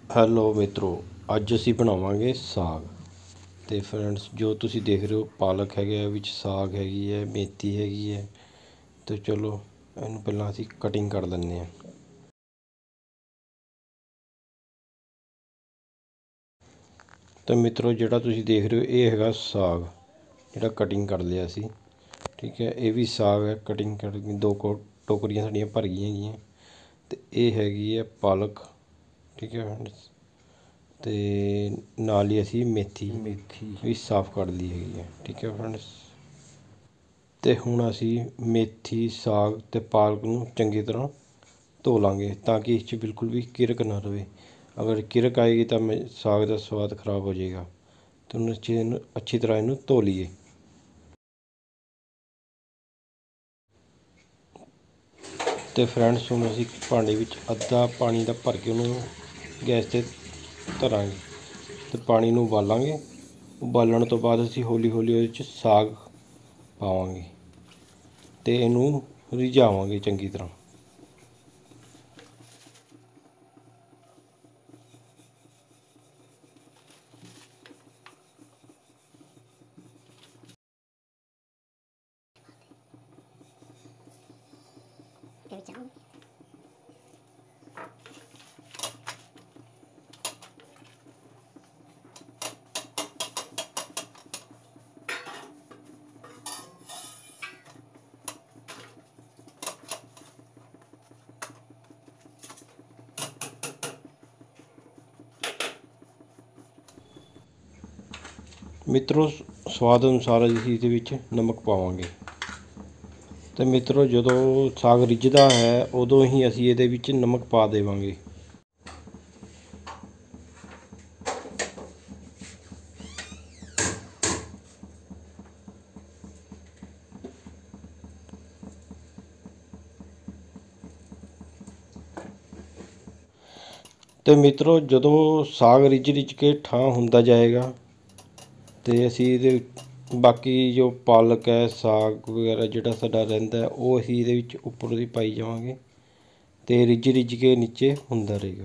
Hello मित्रों, ਅੱਜ ਅਸੀਂ ਬਣਾਵਾਂਗੇ ਸਾਗ। ਤੇ ਫਰੈਂਡਸ, ਜੋ ਤੁਸੀਂ ਦੇਖ ਰਹੇ ਹੋ ਪਾਲਕ ਹੈਗਾ, ਵਿੱਚ ਸਾਗ ਹੈਗੀ ਹੈ, ਮੇਥੀ ਹੈਗੀ ਹੈ। ਤੇ ਚਲੋ ਇਹਨੂੰ ਪਹਿਲਾਂ ਅਸੀਂ ਕਟਿੰਗ ਕਰ ਲੈਂਦੇ ਹਾਂ। ਤਾਂ ਮਿੱਤਰੋ, ਜਿਹੜਾ ਤੁਸੀਂ ਦੇਖ ਰਹੇ ਹੋ ਇਹ ਹੈਗਾ ਸਾਗ, ਜਿਹੜਾ ਕਟਿੰਗ ਕਰ ਲਿਆ ਸੀ। ਠੀਕ ਹੈ, ਇਹ ਵੀ ਸਾਗ ਹੈ ਕਟਿੰਗ ਕਰ ਟੋਕਰੀਆਂ ਸਾਡੀਆਂ ਭਰ ਗਈਆਂ ਹੈਗੀਆਂ। ਤੇ ਇਹ ਹੈਗੀ ਹੈ ਪਾਲਕ। ਠੀਕ ਹੈ ਫਰੈਂਡਸ, ਤੇ ਨਾਲ ਹੀ ਅਸੀਂ ਮੇਥੀ ਵੀ ਸਾਫ਼ ਕਰ ਲਈ ਹੈਗੀ ਹੈ। ਠੀਕ ਹੈ ਫਰੈਂਡਸ, ਤੇ ਹੁਣ ਅਸੀਂ ਮੇਥੀ, ਸਾਗ ਤੇ ਪਾਲਕ ਨੂੰ ਚੰਗੀ ਤਰ੍ਹਾਂ ਧੋ ਲਾਂਗੇ ਤਾਂ ਕਿ ਇਸ 'ਚ ਬਿਲਕੁਲ ਵੀ ਕਿਰਕ ਨਾ ਰਵੇ। ਅਗਰ ਕਿਰਕ ਆਏਗੀ ਤਾਂ ਸਾਗ ਦਾ ਸਵਾਦ ਖਰਾਬ ਹੋ ਜਾਏਗਾ। ਤੇ ਹੁਣ ਇਸ ਚੀਜ਼ ਨੂੰ ਅੱਛੀ ਤਰ੍ਹਾਂ ਇਹਨੂੰ ਧੋ ਲਈਏ। ਤੇ ਫਰੈਂਡਸ, ਹੁਣ ਅਸੀਂ ਭਾਂਡੇ ਵਿੱਚ ਅੱਧਾ ਪਾਣੀ ਦਾ ਭਰ ਕੇ ਉਹਨੂੰ ਗੈਸ 'ਤੇ ਧਰਾਂਗੇ ਤੇ ਪਾਣੀ ਨੂੰ ਉਬਾਲਾਂਗੇ। ਉਬਾਲਣ ਤੋਂ ਬਾਅਦ ਅਸੀਂ ਹੌਲੀ ਹੌਲੀ ਉਹਦੇ 'ਚ ਸਾਗ ਪਾਵਾਂਗੇ ਤੇ ਇਹਨੂੰ ਰਿਝਾਵਾਂਗੇ ਚੰਗੀ ਤਰ੍ਹਾਂ। ਮਿੱਤਰੋ, ਸਵਾਦ ਅਨੁਸਾਰ ਅਸੀਂ ਇਹਦੇ ਵਿੱਚ ਨਮਕ ਪਾਵਾਂਗੇ। ਤੇ ਮਿੱਤਰੋ, ਜਦੋਂ ਸਾਗ ਰਿੱਝਦਾ ਹੈ ਉਦੋਂ ਹੀ ਅਸੀਂ ਇਹਦੇ ਵਿੱਚ ਨਮਕ ਪਾ ਦੇਵਾਂਗੇ। ਤੇ ਮਿੱਤਰੋ, ਜਦੋਂ ਸਾਗ ਰਿੱਝ ਕੇ ਠਾਂ ਹੁੰਦਾ ਜਾਏਗਾ ਤੇ ਅਸੀਂ ਇਹਦੇ ਬਾਕੀ ਜੋ ਪਾਲਕ ਹੈ, ਸਾਗ ਵਗੈਰਾ ਜਿਹੜਾ ਸਾਡਾ ਰਹਿੰਦਾ ਉਹ ਅਸੀਂ ਇਹਦੇ ਵਿੱਚ ਉੱਪਰ ਦੀ ਪਾਈ ਜਾਵਾਂਗੇ ਤੇ ਰਿੱਝ ਕੇ ਨੀਚੇ ਹੁੰਦਾ ਰਹੇਗਾ।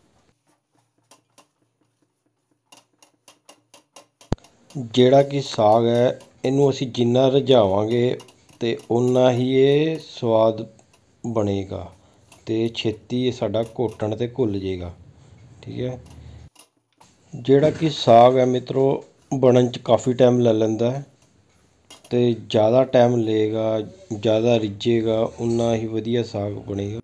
ਜਿਹੜਾ ਕਿ ਸਾਗ ਹੈ ਇਹਨੂੰ ਅਸੀਂ ਜਿੰਨਾ ਰਿਝਾਵਾਂਗੇ ਤੇ ਓਨਾ ਹੀ ਇਹ ਸਵਾਦ ਬਣੇਗਾ ਤੇ ਛੇਤੀ ਇਹ ਸਾਡਾ ਘੋਟਣ ਤੇ ਘੁੱਲ ਜਾਏਗਾ। ਠੀਕ ਹੈ, ਜਿਹੜਾ ਕਿ ਸਾਗ ਹੈ ਮਿੱਤਰੋ ਬਣਨ 'ਚ ਕਾਫੀ ਟਾਈਮ ਲੈ ਲੈਂਦਾ ਹੈ ਤੇ ਜ਼ਿਆਦਾ ਟਾਈਮ ਲਏਗਾ, ਜ਼ਿਆਦਾ ਰਿੱਝੇਗਾ ਓਨਾ ਹੀ ਵਧੀਆ ਸਾਗ ਬਣੇਗਾ।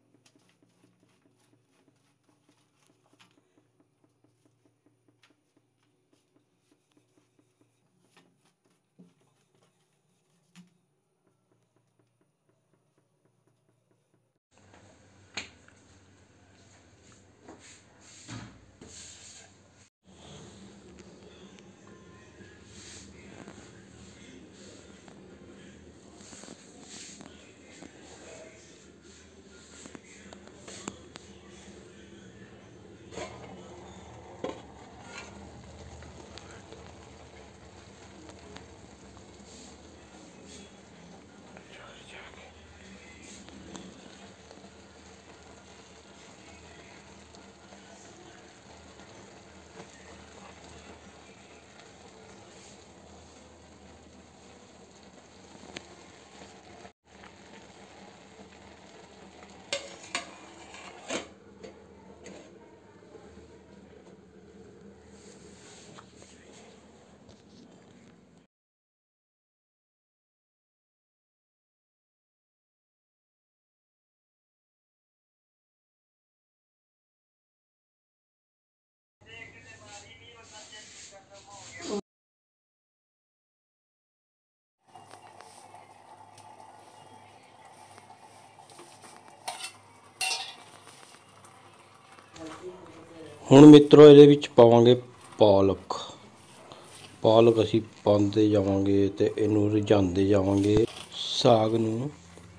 ਹੁਣ ਮਿੱਤਰੋ, ਇਹਦੇ ਵਿੱਚ ਪਾਵਾਂਗੇ ਪਾਲਕ। ਪਾਲਕ ਅਸੀਂ ਪਾਉਂਦੇ ਜਾਵਾਂਗੇ ਤੇ ਇਹਨੂੰ ਰਿਝਾਉਂਦੇ ਜਾਵਾਂਗੇ ਸਾਗ ਨੂੰ।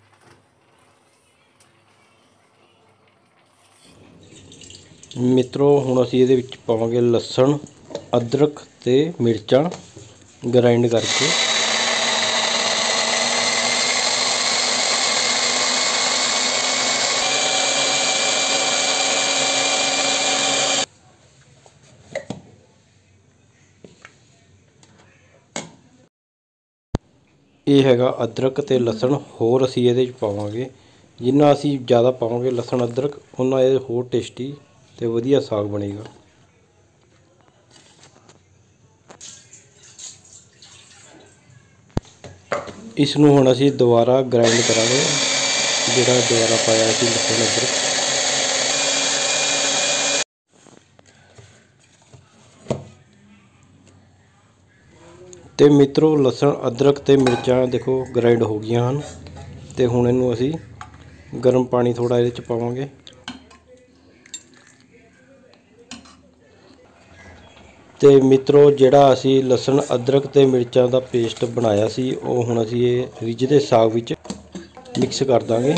ਮਿੱਤਰੋ, ਹੁਣ ਅਸੀਂ ਇਹਦੇ ਵਿੱਚ ਪਾਵਾਂਗੇ ਲਸਣ, ਅਦਰਕ ਤੇ ਮਿਰਚਾਂ ਗ੍ਰਾਈਂਡ ਕਰਕੇ। ਇਹ ਹੈਗਾ ਅਦਰਕ ਤੇ ਲਸਣ। ਹੋਰ ਅਸੀਂ ਇਹਦੇ 'ਚ ਪਾਵਾਂਗੇ, ਜਿੰਨਾ ਅਸੀਂ ਜ਼ਿਆਦਾ ਪਾਵਾਂਗੇ ਲਸਣ ਅਦਰਕ, ਉਹਨਾਂ ਇਹ ਹੋਰ ਟੇਸਟੀ ਤੇ ਵਧੀਆ ਸਾਗ ਬਣੇਗਾ। ਇਸ ਨੂੰ ਹੁਣ ਅਸੀਂ ਦੁਬਾਰਾ ਗ੍ਰਾਈਂਡ ਕਰਾਂਗੇ, ਜਿਹੜਾ ਦੁਬਾਰਾ ਪਾਇਆ ਸੀ ਲਸਣ ਅਦਰਕ। ਤੇ ਮਿੱਤਰੋ, ਲਸਣ ਅਦਰਕ ਤੇ ਮਿਰਚਾਂ ਦੇਖੋ ਗ੍ਰਾਈਂਡ ਹੋ ਗਈਆਂ ਹਨ। ਤੇ ਹੁਣ ਇਹਨੂੰ ਅਸੀਂ ਗਰਮ ਪਾਣੀ ਥੋੜ੍ਹਾ ਇਹਦੇ 'ਚ ਪਾਵਾਂਗੇ। ਤੇ ਮਿੱਤਰੋ, ਜਿਹੜਾ ਅਸੀਂ ਲਸਣ ਅਦਰਕ ਤੇ ਮਿਰਚਾਂ ਦਾ ਪੇਸਟ ਬਣਾਇਆ ਸੀ, ਉਹ ਹੁਣ ਅਸੀਂ ਇਹ ਰਿੱਝਦੇ ਸਾਗ ਵਿੱਚ ਮਿਕਸ ਕਰ ਦਾਂਗੇ।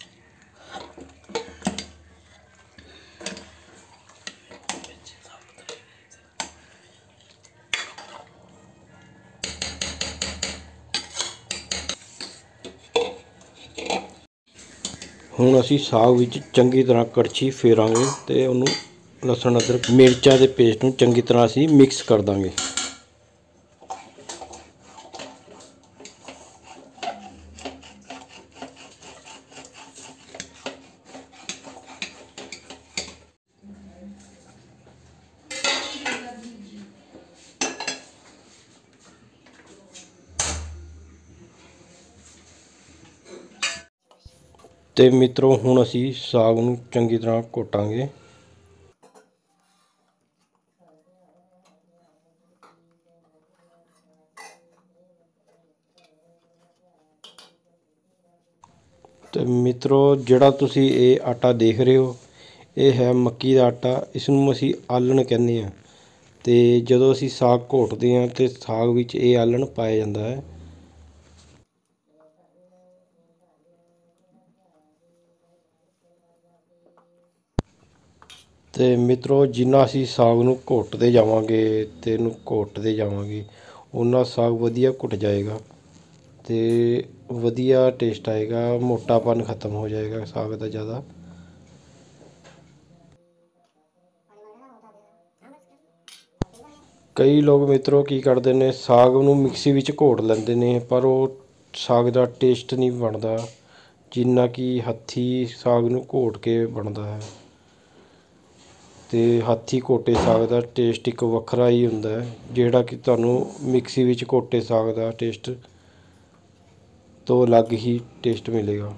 ਹੁਣ ਅਸੀਂ ਸਾਗ ਵਿੱਚ ਚੰਗੀ ਤਰ੍ਹਾਂ ਕੜਛੀ ਫੇਰਾਂਗੇ ਤੇ ਉਹਨੂੰ ਲਸਣ ਅਦਰਕ ਮਿਰਚਾਂ ਦੇ ਪੇਸਟ ਨੂੰ ਚੰਗੀ ਤਰ੍ਹਾਂ ਅਸੀਂ ਮਿਕਸ ਕਰ ਦਾਂਗੇ। ਤੇ ਮਿੱਤਰੋ, ਹੁਣ ਅਸੀਂ ਸਾਗ ਨੂੰ ਚੰਗੀ ਤਰ੍ਹਾਂ ਘੋਟਾਂਗੇ। ਤੇ ਮਿੱਤਰੋ, ਜਿਹੜਾ ਤੁਸੀਂ ਇਹ ਆਟਾ ਦੇਖ ਰਹੇ ਹੋ, ਇਹ ਹੈ ਮੱਕੀ ਦਾ ਆਟਾ। ਇਸ ਨੂੰ ਅਸੀਂ ਆਲਣ ਕਹਿੰਦੇ ਹਾਂ। ਤੇ ਜਦੋਂ ਅਸੀਂ ਸਾਗ ਘੋਟਦੇ ਹਾਂ ਤੇ ਸਾਗ ਵਿੱਚ ਇਹ ਆਲਣ ਪਾਇਆ ਜਾਂਦਾ ਹੈ। ਤੇ ਮਿੱਤਰੋ, ਜਿੰਨਾ ਅਸੀਂ ਸਾਗ ਨੂੰ ਘੋਟਦੇ ਜਾਵਾਂਗੇ ਤੇ ਇਹਨੂੰ ਘੋਟਦੇ ਜਾਵਾਂਗੇ, ਉਨਾ ਸਾਗ ਵਧੀਆ ਘੁੱਟ ਜਾਏਗਾ ਤੇ ਵਧੀਆ ਟੇਸਟ ਆਏਗਾ, ਮੋਟਾਪਨ ਖਤਮ ਹੋ ਜਾਏਗਾ ਸਾਗ ਦਾ ਜ਼ਿਆਦਾ। ਕਈ ਲੋਕ ਮਿੱਤਰੋ ਕੀ ਕਰਦੇ ਨੇ, ਸਾਗ ਨੂੰ ਮਿਕਸੀ ਵਿੱਚ ਘੋਟ ਲੈਂਦੇ ਨੇ, ਪਰ ਉਹ ਸਾਗ ਦਾ ਟੇਸਟ ਨਹੀਂ ਬਣਦਾ ਜਿੰਨਾ ਕਿ ਹੱਥੀਂ ਸਾਗ ਨੂੰ ਘੋਟ ਕੇ ਬਣਦਾ ਹੈ। ਤੇ ਹੱਥੀਂ ਘੋਟੇ ਸਾਗ ਦਾ ਟੇਸਟ ਇੱਕ ਵੱਖਰਾ ਹੀ ਹੁੰਦਾ ਹੈ, ਜਿਹੜਾ ਕਿ ਤੁਹਾਨੂੰ ਮਿਕਸੀ ਵਿੱਚ ਘੋਟੇ ਸਾਗ ਦਾ ਟੇਸਟ ਤੋਂ ਅਲੱਗ ਹੀ ਟੇਸਟ ਮਿਲੇਗਾ।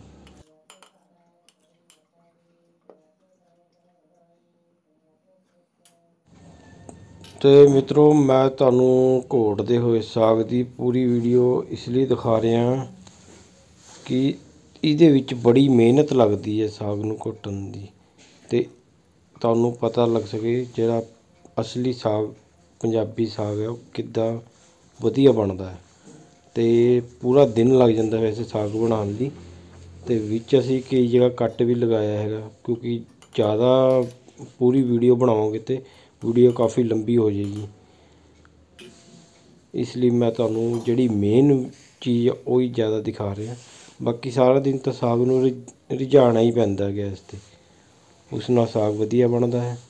ਤੇ ਮਿੱਤਰੋ, ਮੈਂ ਤੁਹਾਨੂੰ ਘੋਟਦੇ ਹੋਏ ਸਾਗ ਦੀ ਪੂਰੀ ਵੀਡੀਓ ਇਸ ਲਈ ਦਿਖਾ ਰਿਹਾ ਕਿ ਇਹਦੇ ਵਿੱਚ ਬੜੀ ਮਿਹਨਤ ਲੱਗਦੀ ਹੈ ਸਾਗ ਨੂੰ ਘੋਟਣ ਦੀ, ਤੇ ਤੁਹਾਨੂੰ ਪਤਾ ਲੱਗ ਸਕੇ ਜਿਹੜਾ ਅਸਲੀ ਸਾਗ ਪੰਜਾਬੀ ਸਾਗ ਹੈ ਉਹ ਕਿੱਦਾਂ ਵਧੀਆ ਬਣਦਾ ਹੈ। ਤੇ ਪੂਰਾ ਦਿਨ ਲੱਗ ਜਾਂਦਾ ਵੈਸੇ ਸਾਗ ਬਣਾਉਣ ਲਈ। ਤੇ ਵਿੱਚ ਅਸੀਂ ਕਈ ਜਗ੍ਹਾ ਕੱਟ ਵੀ ਲਗਾਇਆ ਹੈਗਾ, ਕਿਉਂਕਿ ਜ਼ਿਆਦਾ ਪੂਰੀ ਵੀਡੀਓ ਬਣਾਵਾਂਗੇ ਤੇ ਵੀਡੀਓ ਕਾਫੀ ਲੰਬੀ ਹੋ ਜਾਏਗੀ। ਇਸ ਲਈ ਮੈਂ ਤੁਹਾਨੂੰ ਜਿਹੜੀ ਮੇਨ ਚੀਜ਼ ਉਹ ਹੀ ਜ਼ਿਆਦਾ ਦਿਖਾ ਰਿਹਾ। ਬਾਕੀ ਸਾਰਾ ਦਿਨ ਤਾਂ ਸਾਗ ਨੂੰ ਰਿਝਾਉਣਾ ਹੀ ਪੈਂਦਾ ਗੈਸ 'ਤੇ, ਉਸ ਨਾਲ ਸਾਗ ਵਧੀਆ ਬਣਦਾ ਹੈ।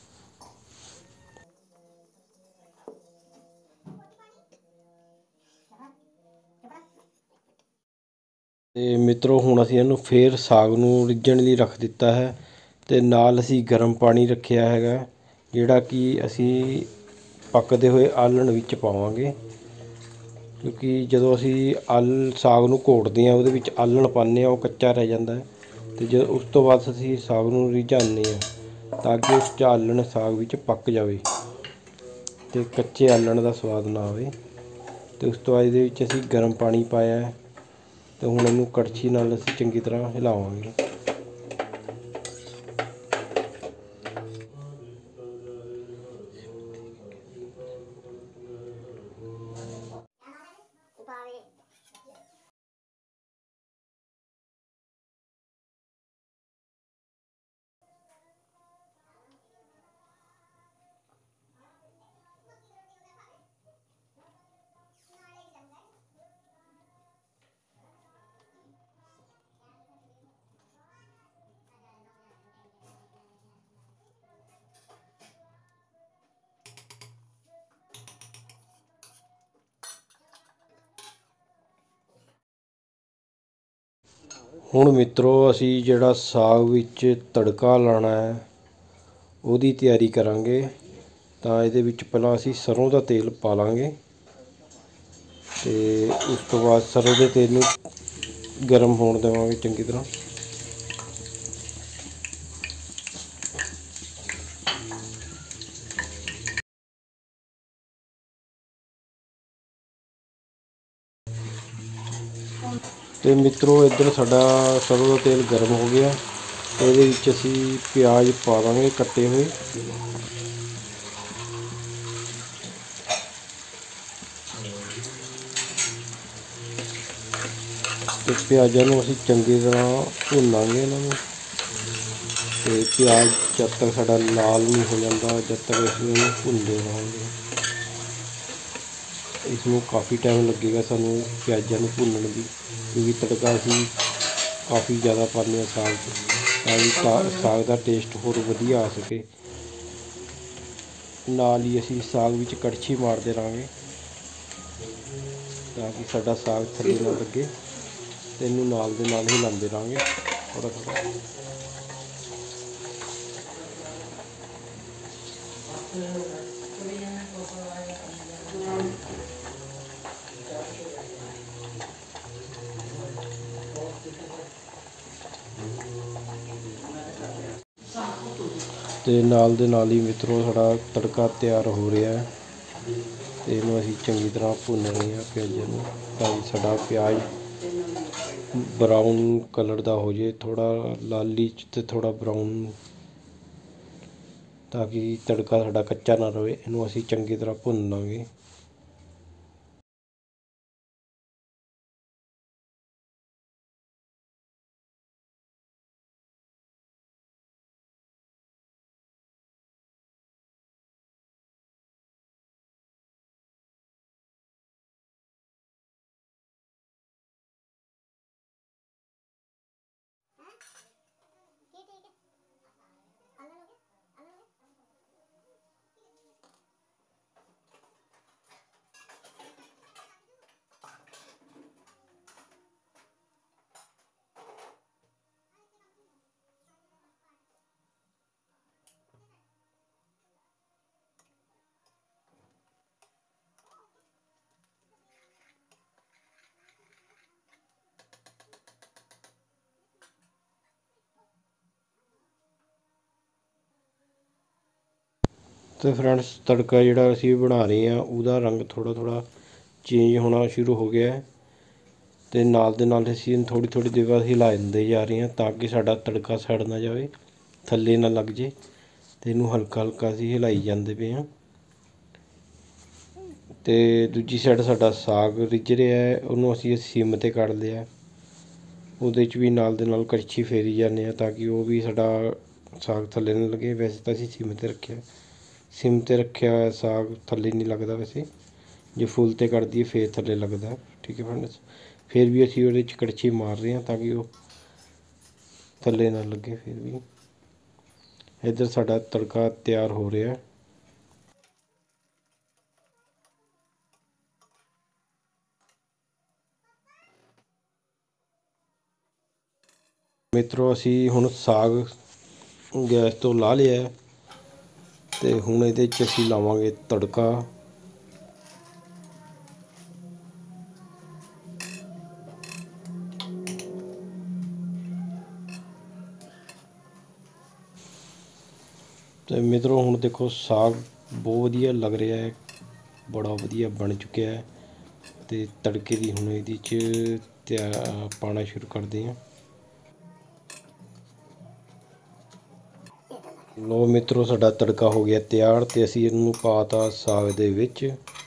ਤੇ ਮਿੱਤਰੋ, ਹੁਣ ਅਸੀਂ ਇਹਨੂੰ ਫੇਰ ਸਾਗ ਨੂੰ ਰਿੱਝਣ ਲਈ ਰੱਖ ਦਿੱਤਾ ਹੈ। ਤੇ ਨਾਲ ਅਸੀਂ ਗਰਮ ਪਾਣੀ ਰੱਖਿਆ ਹੈਗਾ, ਜਿਹੜਾ ਕਿ ਅਸੀਂ ਪੱਕਦੇ ਹੋਏ ਆਲਣ ਵਿੱਚ ਪਾਵਾਂਗੇ। ਕਿਉਂਕਿ ਜਦੋਂ ਅਸੀਂ ਸਾਗ ਨੂੰ ਘੋਟਦੇ ਹਾਂ, ਉਹਦੇ ਵਿੱਚ ਆਲਣ ਪਾਉਂਦੇ ਹਾਂ, ਉਹ ਕੱਚਾ ਰਹਿ ਜਾਂਦਾ ਹੈ। ਤੇ ਜਦੋਂ ਉਸ ਤੋਂ ਬਾਅਦ ਅਸੀਂ ਸਾਗ ਨੂੰ ਰਿਝਾਉਂਦੇ ਹਾਂ ਤਾਂ ਕਿ ਉਸ 'ਚ ਆਲਣ ਸਾਗ ਵਿੱਚ ਪੱਕ ਜਾਵੇ ਤੇ ਕੱਚੇ ਆਲਣ ਦਾ ਸਵਾਦ ਨਾ ਆਵੇ। ਤੇ ਉਸ ਤੋਂ ਬਾਅਦ ਇਹਦੇ ਵਿੱਚ ਅਸੀਂ ਗਰਮ ਪਾਣੀ ਪਾਇਆ ਹੈ। ਤੇ ਹੁਣ ਇਹਨੂੰ ਕੜਛੀ ਨਾਲ ਅਸੀਂ ਚੰਗੀ ਤਰ੍ਹਾਂ ਹਿਲਾਵਾਂਗੇ। ਹੁਣ ਮਿੱਤਰੋ ਅਸੀਂ ਜਿਹੜਾ ਸਾਗ ਵਿੱਚ ਤੜਕਾ ਲਾਉਣਾ ਹੈ ਉਹਦੀ ਤਿਆਰੀ ਕਰਾਂਗੇ। ਤਾਂ ਇਹਦੇ ਵਿੱਚ ਪਹਿਲਾਂ ਅਸੀਂ ਸਰੋਂ ਦਾ ਤੇਲ ਪਾ ਲਾਂਗੇ ਅਤੇ ਉਸ ਤੋਂ ਬਾਅਦ ਸਰੋਂ ਦੇ ਤੇਲ ਨੂੰ ਗਰਮ ਹੋਣ ਦੇਵਾਂਗੇ ਚੰਗੀ ਤਰ੍ਹਾਂ। ਤੇ ਮਿੱਤਰੋ ਇੱਧਰ ਸਾਡਾ ਸਰੋਂ ਦਾ ਤੇਲ ਗਰਮ ਹੋ ਗਿਆ। ਇਹਦੇ ਵਿੱਚ ਅਸੀਂ ਪਿਆਜ਼ ਪਾ ਦਾਂਗੇ ਕੱਟੇ ਹੋਏ। ਤੇ ਪਿਆਜ਼ਾਂ ਨੂੰ ਅਸੀਂ ਚੰਗੀ ਤਰ੍ਹਾਂ ਭੁੰਨਾਂਗੇ ਇਹਨਾਂ ਨੂੰ। ਤੇ ਪਿਆਜ਼ ਜਦ ਤੱਕ ਸਾਡਾ ਲਾਲ ਨਹੀਂ ਹੋ ਜਾਂਦਾ ਜਦ ਤੱਕ ਅਸੀਂ ਇਹਨੂੰ ਭੁੰਨਦੇ ਰਹਾਂਗੇ। ਇਸ ਨੂੰ ਕਾਫੀ ਟਾਈਮ ਲੱਗੇਗਾ ਸਾਨੂੰ ਪਿਆਜ਼ਾਂ ਨੂੰ ਭੁੰਨਣ ਦੀ, ਕਿਉਂਕਿ ਤੜਕਾ ਅਸੀਂ ਕਾਫੀ ਜ਼ਿਆਦਾ ਪਾਉਂਦੇ ਹਾਂ ਸਾਗ 'ਚ, ਤਾਂ ਕਿ ਸਾਗ ਦਾ ਟੇਸਟ ਹੋਰ ਵਧੀਆ ਆ ਸਕੇ। ਨਾਲ ਹੀ ਅਸੀਂ ਸਾਗ ਵਿੱਚ ਕੜਛੀ ਮਾਰਦੇ ਰਹਾਂਗੇ ਤਾਂ ਕਿ ਸਾਡਾ ਸਾਗ ਥੱਲੇ ਨਾ ਲੱਗੇ। ਤੇ ਇਹਨੂੰ ਨਾਲ ਦੇ ਨਾਲ ਹਿਲਾਉਂਦੇ ਰਹਾਂਗੇ ਥੋੜ੍ਹਾ ਥੋੜ੍ਹਾ। ਤੇ ਨਾਲ ਦੇ ਨਾਲ ਹੀ ਮਿੱਤਰੋ ਸਾਡਾ ਤੜਕਾ ਤਿਆਰ ਹੋ ਰਿਹਾ ਹੈ। ਤੇ ਇਹਨੂੰ ਅਸੀਂ ਚੰਗੀ ਤਰ੍ਹਾਂ ਭੁੰਨਣੇ ਆ ਪਿਆਜ਼ਾਂ ਨੂੰ, ਤਾਂ ਕਿ ਸਾਡਾ ਪਿਆਜ਼ ਬਰਾਊਨ ਕਲਰ ਦਾ ਹੋ ਜਾਏ, ਥੋੜ੍ਹਾ ਲਾਲੀ 'ਚ ਅਤੇ ਥੋੜ੍ਹਾ ਬਰਾਊਨ, ਤਾਂ ਕਿ ਤੜਕਾ ਸਾਡਾ ਕੱਚਾ ਨਾ ਰਹੇ। ਇਹਨੂੰ ਅਸੀਂ ਚੰਗੀ ਤਰ੍ਹਾਂ ਭੁੰਨ ਲਾਂਗੇ। ਤੇ ਫਰੈਂਡਸ ਤੜਕਾ ਜਿਹੜਾ ਅਸੀਂ ਬਣਾ ਰਹੇ ਹਾਂ ਉਹਦਾ ਰੰਗ ਥੋੜ੍ਹਾ ਥੋੜ੍ਹਾ ਚੇਂਜ ਹੋਣਾ ਸ਼ੁਰੂ ਹੋ ਗਿਆ ਹੈ। ਤੇ ਨਾਲ ਦੇ ਨਾਲ ਅਸੀਂ ਇਹਨੂੰ ਥੋੜ੍ਹੀ ਥੋੜ੍ਹੀ ਦੇਰ ਬਾਅਦ ਹਿਲਾ ਦਿੰਦੇ ਜਾ ਰਹੇ ਹਾਂ, ਤਾਂ ਕਿ ਸਾਡਾ ਤੜਕਾ ਸੜ ਨਾ ਜਾਵੇ, ਥੱਲੇ ਨਾ ਲੱਗ ਜੇ। ਤੇ ਇਹਨੂੰ ਹਲਕਾ ਹਲਕਾ ਅਸੀਂ ਹਿਲਾਈ ਜਾਂਦੇ ਪਏ ਹਾਂ। ਤੇ ਦੂਜੀ ਸਾਈਡ ਸਾਡਾ ਸਾਗ ਰਿੱਝ ਰਿਹਾ ਹੈ, ਉਹਨੂੰ ਅਸੀਂ ਸਿਮ 'ਤੇ ਕੱਢ ਲਿਆ। ਉਹਦੇ 'ਚ ਵੀ ਨਾਲ ਦੇ ਨਾਲ ਕੜਛੀ ਫੇਰੀ ਜਾਂਦੇ ਹਾਂ, ਤਾਂ ਕਿ ਉਹ ਵੀ ਸਾਡਾ ਸਾਗ ਥੱਲੇ ਨਾ ਲੱਗੇ। ਵੈਸੇ ਤਾਂ ਅਸੀਂ ਸਿਮ 'ਤੇ ਰੱਖਿਆ, ਸਿਮ 'ਤੇ ਰੱਖਿਆ ਹੋਇਆ ਸਾਗ ਥੱਲੇ ਨਹੀਂ ਲੱਗਦਾ। ਵੈਸੇ ਜੇ ਫੁੱਲ 'ਤੇ ਕਰ ਦਈਏ ਫਿਰ ਥੱਲੇ ਲੱਗਦਾ। ਠੀਕ ਹੈ ਫਰੈਂਡਸ, ਫਿਰ ਵੀ ਅਸੀਂ ਉਹਦੇ 'ਚ ਕੜਛੀ ਮਾਰ ਰਹੇ ਹਾਂ ਤਾਂ ਕਿ ਉਹ ਥੱਲੇ ਨਾ ਲੱਗੇ। ਫਿਰ ਵੀ ਇੱਧਰ ਸਾਡਾ ਤੜਕਾ ਤਿਆਰ ਹੋ ਰਿਹਾ। ਮਿੱਤਰੋ ਅਸੀਂ ਹੁਣ ਸਾਗ ਗੈਸ ਤੋਂ ਲਾ ਲਿਆ ਤੇ ਹੁਣ ਇਹਦੇ 'ਚ ਅਸੀਂ ਲਾਵਾਂਗੇ ਤੜਕਾ। ਤੇ ਮਿੱਤਰੋ ਹੁਣ ਦੇਖੋ ਸਾਗ ਬਹੁਤ ਵਧੀਆ ਲੱਗ ਰਿਹਾ ਹੈ, ਬੜਾ ਵਧੀਆ ਬਣ ਚੁੱਕਿਆ ਹੈ। ਤੇ ਤੜਕੇ ਦੀ ਹੁਣ ਇਹਦੇ 'ਚ ਪਾਉਣਾ ਸ਼ੁਰੂ ਕਰਦੇ ਹਾਂ। ਲੋ ਮਿੱਤਰੋ ਸਾਡਾ ਤੜਕਾ ਹੋ ਗਿਆ ਤਿਆਰ, ਤੇ ਅਸੀਂ ਇਹਨੂੰ ਪਾ ਤਾ ਸਾਗ ਦੇ ਵਿੱਚ।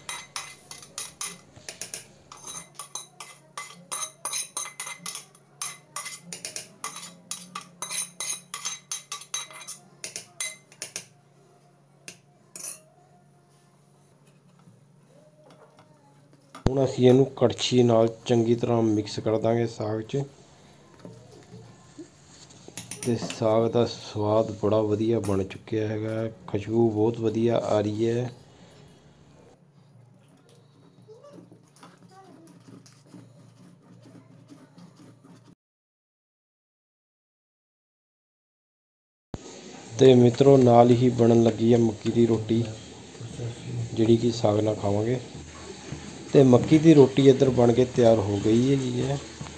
ਹੁਣ ਅਸੀਂ ਇਹਨੂੰ ਕੜਛੀ ਨਾਲ ਚੰਗੀ ਤਰ੍ਹਾਂ ਮਿਕਸ ਕਰ ਦਾਂਗੇ ਸਾਗ 'ਚ। ਤੇ ਸਾਗ ਦਾ ਸਵਾਦ ਬੜਾ ਵਧੀਆ ਬਣ ਚੁੱਕਿਆ ਹੈਗਾ, ਖੁਸ਼ਬੂ ਬਹੁਤ ਵਧੀਆ ਆ ਰਹੀ ਹੈ। ਤੇ ਮਿੱਤਰੋ ਨਾਲ ਹੀ ਬਣਨ ਲੱਗੀ ਹੈ ਮੱਕੀ ਦੀ ਰੋਟੀ, ਜਿਹੜੀ ਕਿ ਸਾਗ ਨਾਲ ਖਾਵਾਂਗੇ। ਤੇ ਮੱਕੀ ਦੀ ਰੋਟੀ ਇੱਧਰ ਬਣ ਕੇ ਤਿਆਰ ਹੋ ਗਈ ਹੈਗੀ ਹੈ।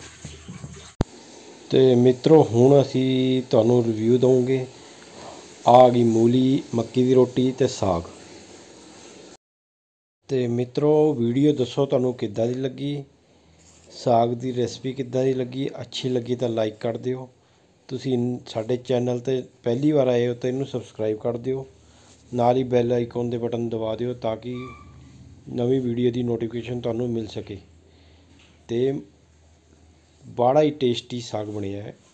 ਤੇ ਮਿੱਤਰੋ ਹੁਣ ਅਸੀਂ ਤੁਹਾਨੂੰ ਰਿਵਿਊ ਦਵਾਂਗੇ। ਆ ਗਈ ਮੂਲੀ, ਮੱਕੀ ਦੀ ਰੋਟੀ ਤੇ ਸਾਗ। ਤੇ ਮਿੱਤਰੋ ਵੀਡੀਓ ਦੱਸੋ ਤੁਹਾਨੂੰ ਕਿੱਦਾਂ ਦੀ ਲੱਗੀ, ਸਾਗ ਦੀ ਰੈਸਪੀ ਕਿੱਦਾਂ ਦੀ ਲੱਗੀ। ਅੱਛੀ ਲੱਗੀ ਤਾਂ ਲਾਈਕ ਕਰ ਦਿਓ। ਤੁਸੀਂ ਸਾਡੇ ਚੈਨਲ 'ਤੇ ਪਹਿਲੀ ਵਾਰ ਆਏ ਹੋ ਤਾਂ ਇਹਨੂੰ ਸਬਸਕ੍ਰਾਈਬ ਕਰ ਦਿਓ। ਨਾਲ ਹੀ ਬੈਲ ਆਈਕਨ ਦੇ ਬਟਨ ਦਬਾ ਦਿਓ ਤਾਂ ਕਿ ਨਵੀਂ ਵੀਡੀਓ ਦੀ ਨੋਟੀਫਿਕੇਸ਼ਨ ਤੁਹਾਨੂੰ ਮਿਲ ਸਕੇ। ਤੇ ਬੜਾ ਹੀ ਟੇਸਟੀ ਸਾਗ ਬਣਿਆ ਹੈ।